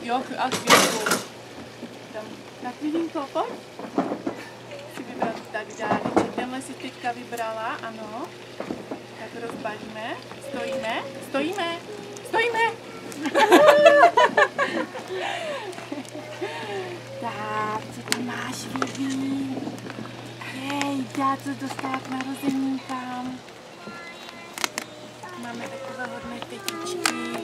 Jo, a chvíli. Tak Vivinko, pojď. Si vybrat tady dáleček. Tenhle si teďka vybrala, ano. Tak rozbalíme. Stojíme, stojíme, stojíme. Tak, co tam máš, Vivi? Hej, já co dostala k narozenínkám. Máme takové hodné tetičky.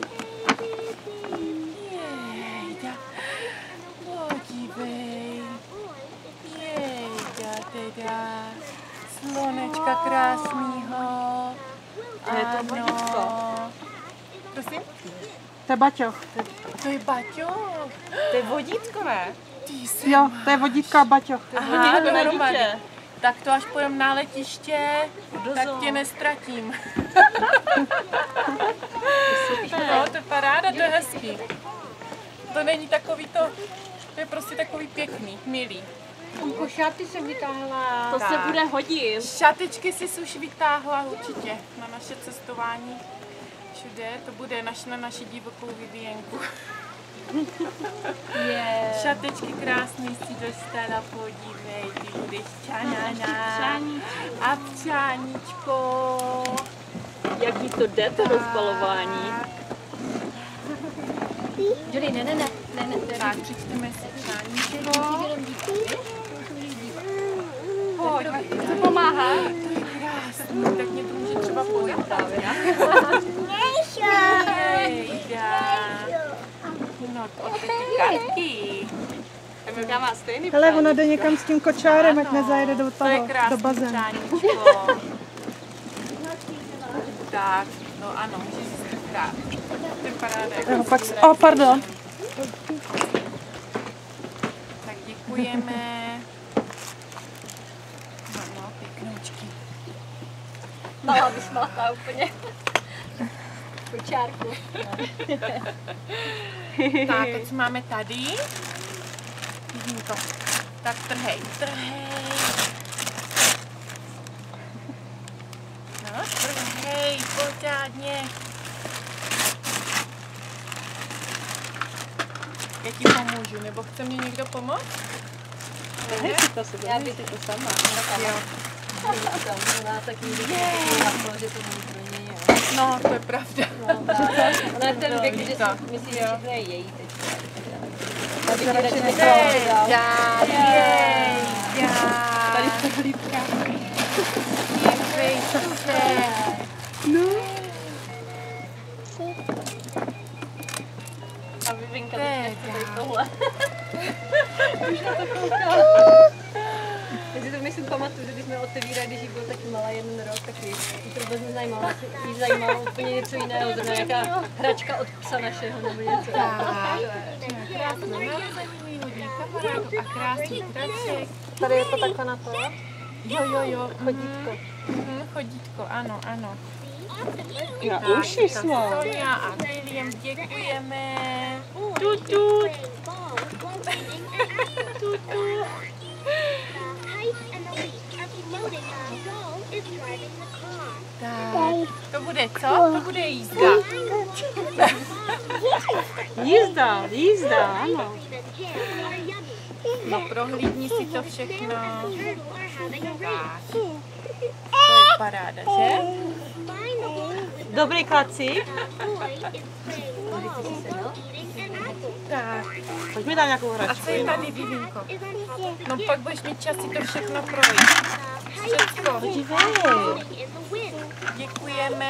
Jejda, podívej. Jejda, teda. Slonečka krásnýho. Je to vodítko. Prosím? To je baťoch. To je baťoch. To je vodítko, ne? Jo, to je vodítko a baťoch. Aha, vodítko na dohromady. dítě. Tak to až pojem na letiště, tak tě nestratím. No, to je paráda, to je hezký. To není takový to je prostě takový pěkný, milý. Umko, šaty jsem vytáhla. To Tak. se bude hodit. Šatičky si už vytáhla určitě na naše cestování. Všude, to bude na naši divokou Vivienku. Yeah. Šatečky krásný si dostala, podívej, ty budeš čanána a přáníčko. Jak jí to jde, to rozbalování? Julie, ne. Tak, přečteme si přáníčko. Pojď, To pomáhá. to je krásný, tak mě to může třeba pojít právě. No, to od ty kartky. Emilka má stejný Hele, ona jde někam s tím kočárem, ať Ano, nezajede do to je toho, do krásný bazénu. přáníčko. Tak, no ano, můžeš si zkrát. To je paráda. Jo, pak, pardon. Tak děkujeme. No, pěknoučky. Mala vysmátá úplně. Kočárku. Tak, teď máme tady. Vidínko. Tak trhej. No, trhej, pořádně. Já ti pomůžu, nebo chce mě někdo pomoct? Hej si to, Já bych to sama. Jo. Ona tak nikdy nevěděla, že to není pro něj. No, to je pravda. Ona je ten věk, že si myslí, že všechno je její teď. Já bych radši nechala. Tady to hlídka. Dívej se. No. A Vivinka teď nechce tohle. Už na to koukám. Já si to myslím pamatuju, že když jsme otevírali, když jí byl taky malá 1 rok, tak jí to vůbec nezajímalo. Jí zajímalo úplně něco jiného, zrovna nějaká hračka od psa našeho nebo něco. Krásný narozeniny, hodně kamarádů a krásný traček. Tady je to takhle na to, Jo. chodítko. Chodítko, ano. Na uši Tak, jsme. Sonia a William, děkujeme. Tutut. Tak, to bude co? To bude jízda. Jízda, ano. No, prohlídni si to všechno. Tak. To je paráda, že? Dobrý klacík. Tak. Pojď mi dát nějakou A hračku. co je tady, Vivinko? No pak budeš mít čas si to všechno projít. Všecko. Děkujeme.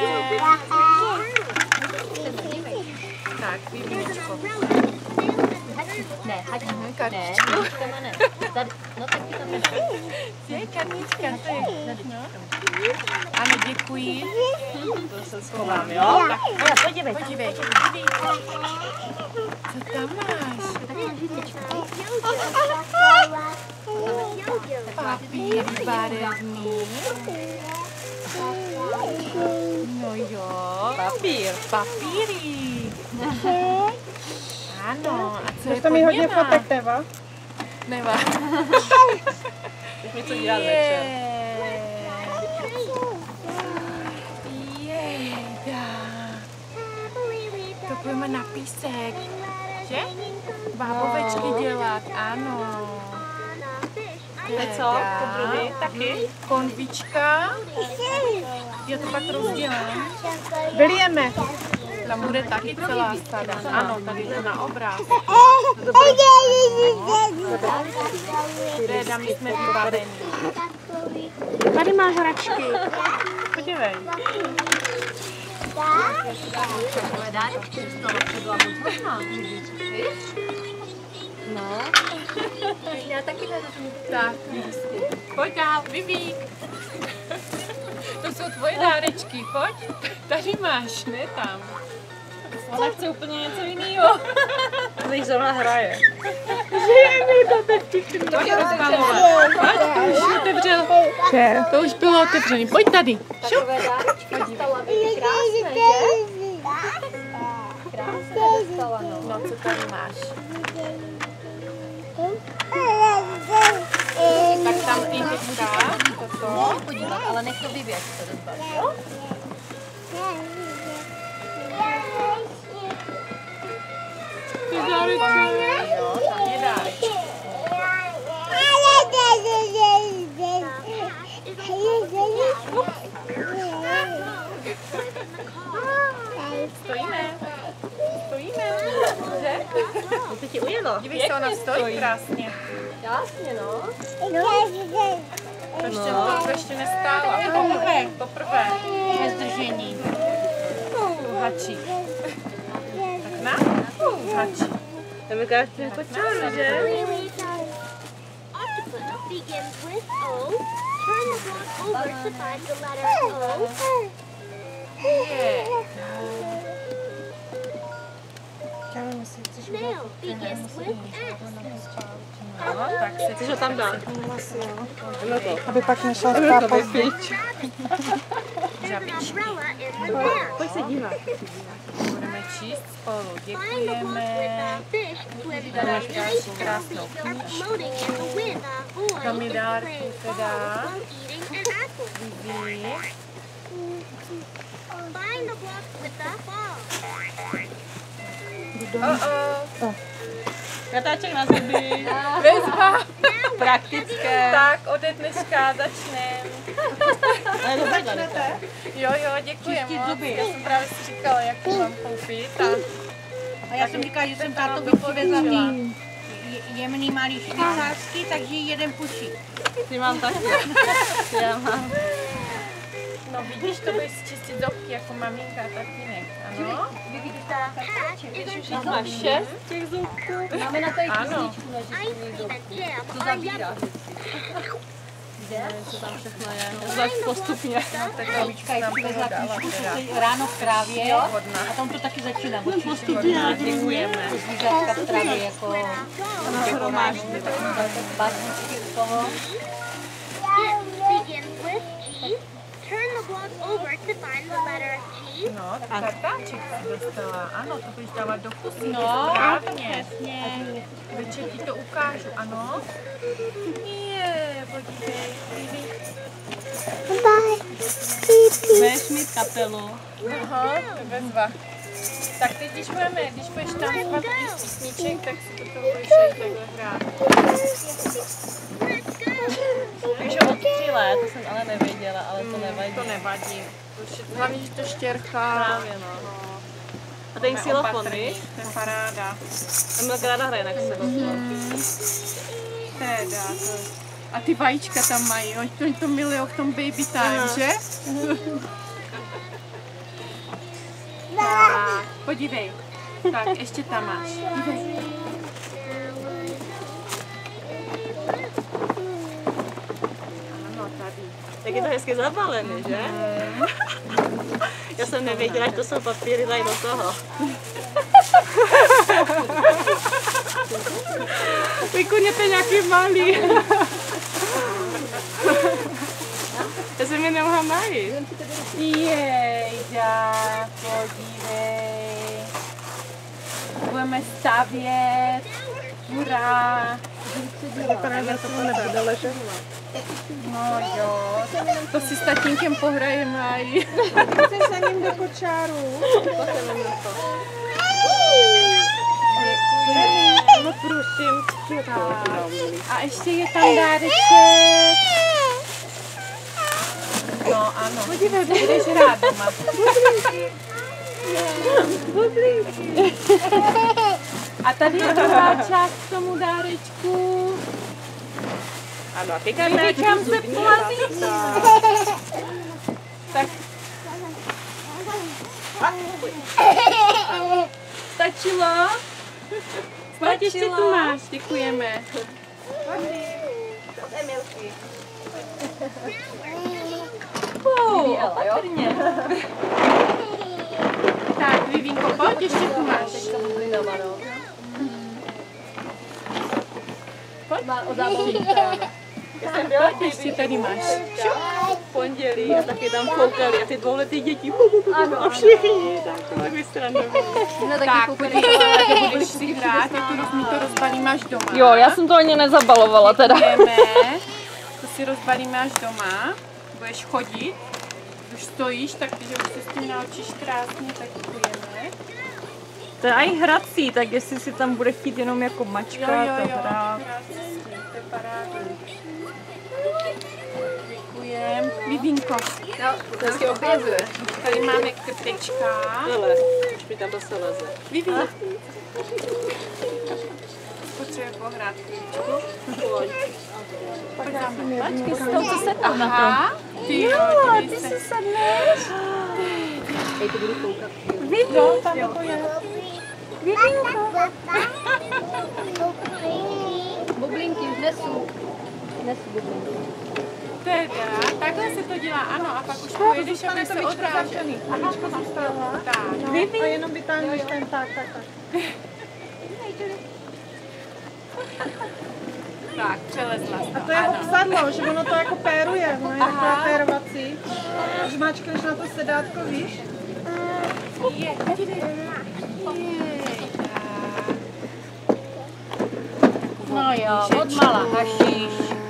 Tak, Vivinčko. Ne, haďka. Kartičku. Ne. Tady, no tak tam nedá. Je kartička, to je. No. Ano, děkuji. To se schovám, jo? Tak, podívej. Co tam máš? Papír barevný. No jo. Papíry. Ano, a co je To mi pod hodně něma? fotek, Teva. Nemá. Už mi co dělat večer. Jejda. To půjdeme na písek. že? Bábovečky dělat, ano. Teď co? To druhý taky? Konvička. Já to pak rozdělám. Vylijeme. Tam bude taky celá sada. Ano, tady to na obrázku. Réda, my jsme vybavení. Tady máš hračky. Podívej. Takové dárečky dostala, to byla moc možná. No. Já taky ne, Tak, pojď dál, Viví. To jsou tvoje dárečky, pojď. Tady máš, ne tam. Ona chce úplně něco jiného. Když zrovna hraje. Pojď rozbalovat. Pojď, už otevřel. To už bylo otevřený. Pojď tady. takové dárečky dostala, Vivi, krásné, že? Krásné dostala, no. No, co tady máš? Tak tam ty teďka, toto. Podívat, ale nech to Vivi, jak se to rozbaví, jo? Ty dárečky. Jo, tam je dárečky. Stojíme. Stojíme. Že? No to ti ujelo. Dívej se, ona stojí krásně. Jasně, no. To ještě nestála. Poprvé. Bez držení. Hačí. Tak na? Hačí. To vykáš ten kočár, že? Begins with O. Turn the block over to find the letter O. Snail begins with S. No, tak se Chceš ho tam dát? Aby pak nešla spát pozdě. Umbrella in the back. Pojď se dívat. budeme číst spolu. Find the block Děkujeme. with the fish with the Dáš fish krásnou are knížku. floating in the wind. Boy To mi is dárky playing teda. ball while eating an apple. Vivi. Find the block with the ball. Katáček na zuby. Bezva. Praktické. Tak, ode dneška začneme. Ale dobré tady. Jo, děkujeme. Já jsem právě si říkala, jak to mám koupit. A já jsem říkala, že jsem tátovi přivezla ty jemný malý švýcarsky, takže jeden puší. Ty mám taky. Já mám. No vidíš, to budeš čistit zobky jako maminka a tatínek. Ano? Máš 6 těch zubků. Máme na to i Ano. písničku na Ice živný cream and jam To are zabírá yummy. vždycky. Co tam všechno je. Zvlášť postupně. Tak Babička ji přivezla knížku, co se ráno v trávě a tam to taky začíná. Děkujeme. Zvířátka v trávě jako básničky u toho. Begins with G. Turn the block over to find the letter G. No, tak kartáček si dostala. Ano, to budeš dávat do pusy. No, správně. Večer ti to ukážu, ano? Je, podívej. Budeš mít kapelu. Aha, bezva. Tak teď, když budeš tancovat z písniček, tak si to budeš takhle hrát. Takže od 3 let, to jsem ale nevěděla, ale to nevadí. To nevadí. Hlavně, že to štěrchá. Právě no. A ten xylofon, víš? To je paráda. Emilka ráda hraje na xylofon. Teda, to... A ty vajíčka tam mají, oni to milují v tom baby time, že? Tak, podívej. Tak, ještě tam máš. Dívej. Ano, tady. Jak je to hezky zabalený, že? Já jsem nevěděla, že to jsou papíry dají do toho. Vykuněte nějaký malý. Já jsem je nemohla najít. Jejda, podívej. Budeme stavět. Hurá. Právě to nebude ležet. No jo, to si s tatínkem pohrajeme aj. Chceš za ním do kočáru? No prosím, A ještě je tam dáreček. No ano, podívej, budeš rád doma. A tady je druhá část k tomu dárečku. Ano, a Vykám se plazí. Tak. Stačilo? Pojď, ještě tu máš, děkujeme. Opatrně. Tak, Vivínko, pojď, ještě tu máš. Pojď. Má o zábavu. Pojď, ještě tady máš. v pondělí a taky tam koukali a ty dvouletý děti Ano, a všichni tak vystrandoví. No taky Tak, koukali. podívej, budeš si hrát, my to rozbalíme až doma. Jo, já jsem to ani nezabalovala teda. Jdeme, to si rozbalíme až doma, budeš chodit, už stojíš, tak když už se s tím naučíš krásně, tak děkujeme. To je i hrací, tak jestli si tam bude chtít jenom jako mačka, to hrát. krásně, to je parádní. Děkujem. Vivínko, To se objevuje. tady máme krtečka. Hele, už mi tam zase leze. Viví. Potřebuje pohrát chvíličku. Pojď tam. Počkej, z toho, co se tam na to. Aha, ty jo, Ty si sedneš. Hej, to budu koukat. no, tam to je. Bublinky už nesu. Nesu bublinky. Teda, takhle se to dělá, ano, a pak už pojedeš a budeš se odrážet. Tak. A jenom vytáhneš ten tak. Tak, přelezla jsi A to je obsadlo, že ono to jako péruje, ono je takové pérovací. Když máčkneš na to sedátko, víš? Je, podívej. No jo, odmala hašíš.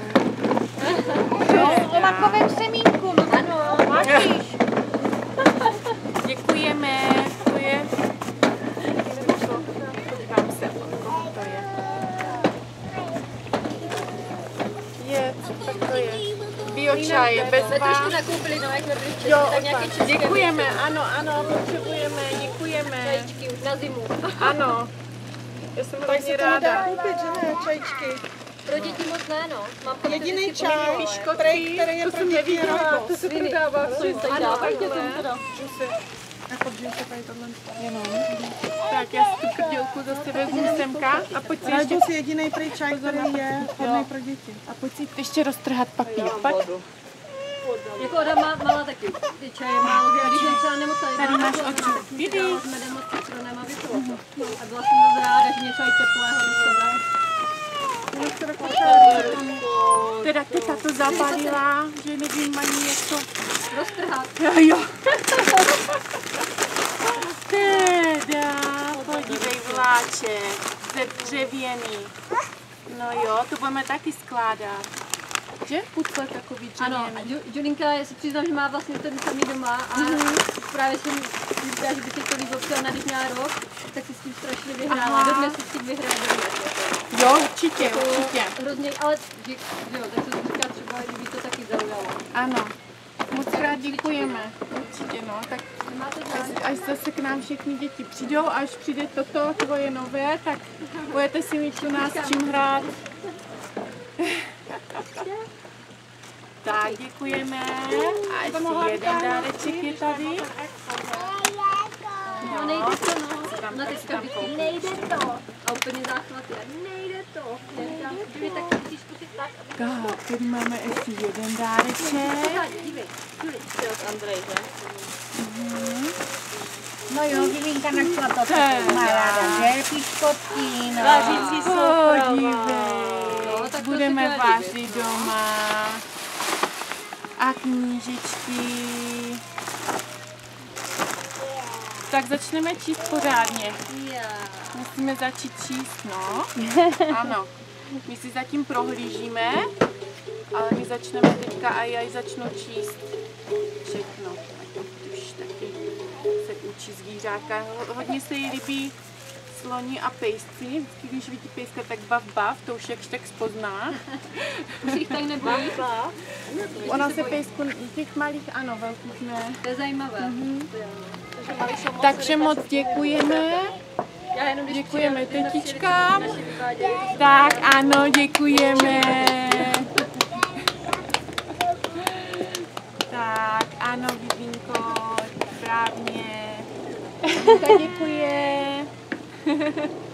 Jo, o makovém semínku, no ano, hašíš. Děkujeme, to je. Podívám se, koho to je. Je, co tak to je? Biočaj, Jsme bezva. trošku nakoupili, no, jak jsme byli včera, Jo, tak nějaké české děkujeme, ano, potřebujeme, děkujeme. čajíčky už na zimu. Ano, já jsem Tak hodně se to nedá ráda. koupit, že ne, čajíčky. Pro děti moc ne, no. Mám pocit, Jediný že si čaj, Piškotky, který je to pro jsem děti neviděla, jenom to se prodává v Ano, takhle. jako džince tady tohle. Tak já si tu krdělku zase vezmu semka a pojď si ještě, Rajdu si jediný prý čaj, který je hodný pro děti. a pojď si ještě roztrhat papír. Pojď. Jako Oda má taky ty čaje málo, když jsem třeba nemocná, Tady máš oči. Vidy. S medem moc citronem a vypilo to. A byla jsem moc ráda, že něco i teplého do sebe. Teda teta to zabalila, že nevím ani jak to. Roztrhat. Jo. Teda, podívej vláček, dřevěný. No jo, to budeme taky skládat. Že? Pucle takový Ano, a dřevěný. Julinka, já si přiznám, že má vlastně ten samý doma a právě jsem říkala, že by se to líbilo, protože ona když měla rok, tak si s tím strašně vyhrála. Aha. Dodnes si s tím vyhraje dodnes. Jo, určitě, určitě. Hrozně, ale jo, tak se říká třeba, kdyby to taky zaujalo. Ano. Moc krát děkujeme. Určitě, no. Tak Máte zájem? až zase k nám všechny děti přijdou, až přijde toto tvoje nové, tak budete si mít u nás čím hrát. Tak, děkujeme. A ještě jeden dáreček je tady. No nejde to, no. Tam Na teďka bytky. Nejde to. A úplně záchvat je. Nejde to. Dívej, tak musíš zkusit tak, aby... Tak, tady máme ještě jeden dáreček. Pořádně, dívej. Juli. Od Andrej, že? No jo, Vivinka našla to, co má ráda, že? Piškotky, no. Vařící No, tak to Budeme si to vařit doma. A knížičky. Tak začneme číst pořádně. Musíme začít číst, no. Ano. My si zatím prohlížíme, ale my začneme teďka a já začnu číst všechno. Ať už taky se učí zvířátka. Hodně se jí líbí sloni a pejsci. Vždycky, když vidí pejska, tak bav, to už jakž tak spozná. Už jich tak nebojí. Ona se pejsku, těch malých ano, velkých ne. To je zajímavé. Takže moc děkujeme. Já jenom když Děkujeme přijel, tetičkám. naši vyvádějí. Tak ano, děkujeme. Tak ano, Vivinko, správně. Tak děkuje.